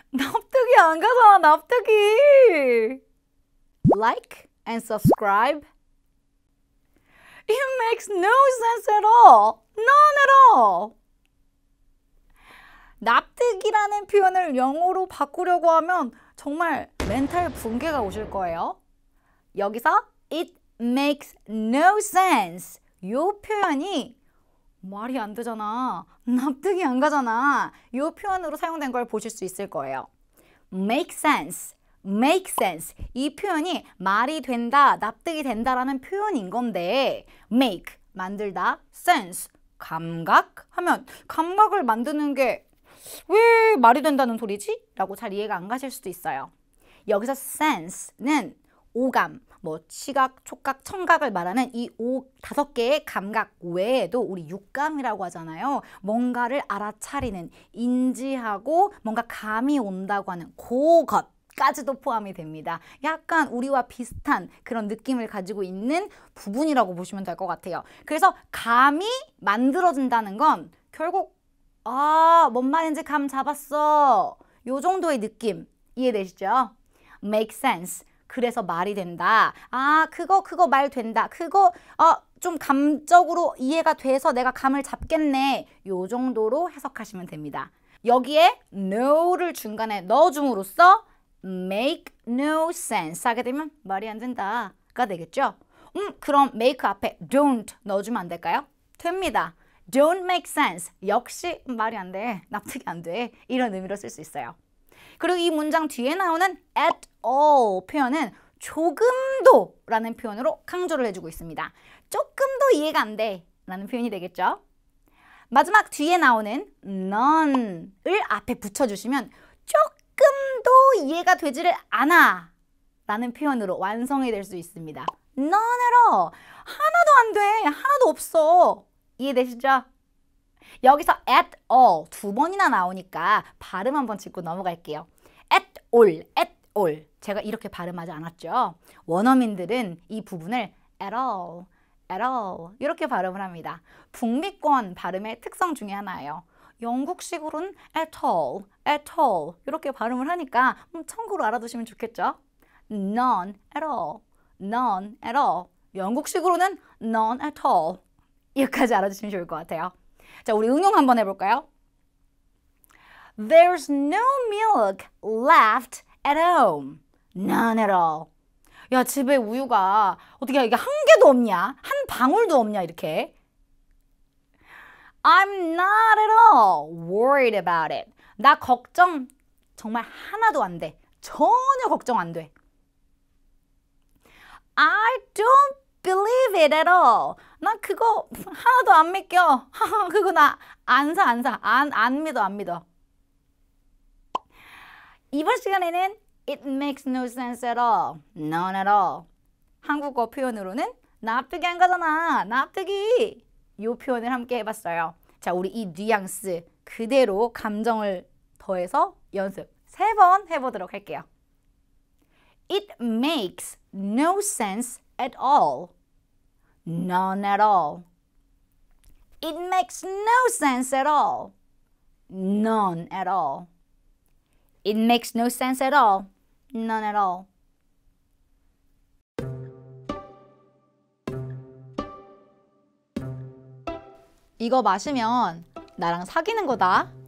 납득이 안 가잖아, 납득이. Like and subscribe. It makes no sense at all. None at all. 납득이라는 표현을 영어로 바꾸려고 하면 정말 멘탈 붕괴가 오실 거예요. 여기서 it makes no sense. 이 표현이 말이 안 되잖아. 납득이 안 가잖아. 이 표현으로 사용된 걸 보실 수 있을 거예요. make sense, make sense. 이 표현이 말이 된다, 납득이 된다라는 표현인 건데 make, 만들다, sense, 감각 하면 감각을 만드는 게 왜 말이 된다는 소리지? 라고 잘 이해가 안 가실 수도 있어요. 여기서 sense는 오감, 뭐 시각, 촉각, 청각을 말하는 이 5개의 감각 외에도 우리 육감이라고 하잖아요. 뭔가를 알아차리는, 인지하고 뭔가 감이 온다고 하는 그것까지도 포함이 됩니다. 약간 우리와 비슷한 그런 느낌을 가지고 있는 부분이라고 보시면 될 것 같아요. 그래서 감이 만들어진다는 건 결국 뭔 말인지 감 잡았어. 요 정도의 느낌 이해되시죠? make sense. 그래서 말이 된다. 그거 말 된다. 그거 좀 감적으로 이해가 돼서 내가 감을 잡겠네. 요 정도로 해석하시면 됩니다. 여기에 no를 중간에 넣어줌으로써 make no sense 하게 되면 말이 안 된다가 되겠죠? 그럼 make 앞에 don't 넣어주면 안 될까요? 됩니다. Don't make sense. 역시 말이 안 돼. 납득이 안 돼. 이런 의미로 쓸 수 있어요. 그리고 이 문장 뒤에 나오는 at all 표현은 조금도 라는 표현으로 강조를 해주고 있습니다. 조금도 이해가 안 돼 라는 표현이 되겠죠. 마지막 뒤에 나오는 none을 앞에 붙여주시면 조금도 이해가 되지를 않아 라는 표현으로 완성이 될 수 있습니다. None at all. 하나도 안 돼. 하나도 없어. 이해되시죠? 여기서 at all 두 번이나 나오니까 발음 한번 짚고 넘어갈게요. at all. 제가 이렇게 발음하지 않았죠? 원어민들은 이 부분을 at all 이렇게 발음을 합니다. 북미권 발음의 특성 중에 하나예요. 영국식으로는 at all 이렇게 발음을 하니까 참고로 알아두시면 좋겠죠? none at all. 영국식으로는 none at all. 여기까지 알아주시면 좋을 것 같아요. 자, 우리 응용 한번 해볼까요? There's no milk left at home. None at all. 야, 집에 우유가 어떻게 이게 한 개도 없냐? 한 방울도 없냐 이렇게. I'm not at all worried about it. 나 걱정 정말 하나도 안 돼. 전혀 걱정 안 돼. I don't believe it at all. 난 그거 하나도 안 믿겨. 그거 나 안 사. 안 믿어. 이번 시간에는 it makes no sense at all. None at all. 한국어 표현으로는 납득이 안 가잖아. 납득이. 이 표현을 함께 해봤어요. 자, 우리 이 뉘앙스 그대로 감정을 더해서 연습 3번 해보도록 할게요. It makes no sense at all. None at all. It makes no sense at all. None at all. It makes no sense at all. None at all. 이거 마시면 나랑 사귀는 거다.